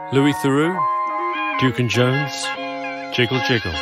Louis Therroux, Duke and Jones, Jiggle Jiggle.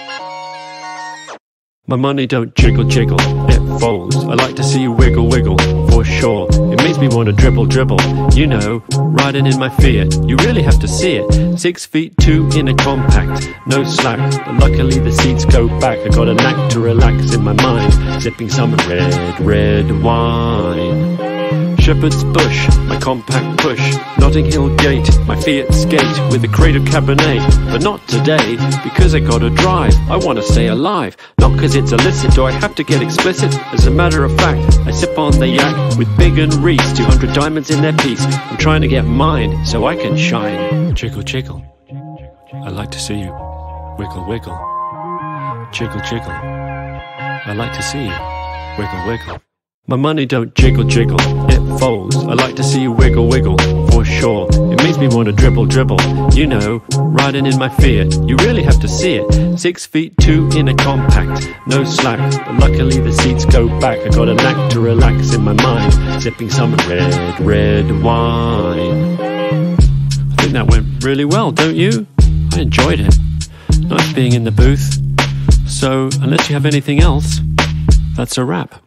My money don't jiggle jiggle, it folds. I like to see you wiggle wiggle, for sure. It makes me want to dribble dribble, you know, riding in my fiat. You really have to see it. 6'2" in a compact, no slack. But luckily the seats go back. I got a knack to relax in my mind, sipping some red wine. Shephard's bush, my compact push, Notting Hill gate, my fiat skate with a crate of cabernet. But not today, because I gotta drive. I wanna stay alive, not cause it's illicit. Do I have to get explicit? As a matter of fact, I sip on the yak with Big and Reece, 200 diamonds in their piece. I'm trying to get mine so I can shine. Jiggle jiggle, I like to see you wiggle wiggle. Jiggle jiggle, I like to see you wiggle wiggle. My money don't jiggle jiggle, it folds. I like to see you wiggle wiggle, for sure. It makes me want to dribble dribble, you know, riding in my fiat. You really have to see it. 6'2" in a compact, no slack. But luckily the seats go back. I got a knack to relax in my mind, sipping some red wine. I think that went really well, don't you? I enjoyed it. Nice being in the booth. So, unless you have anything else, that's a wrap.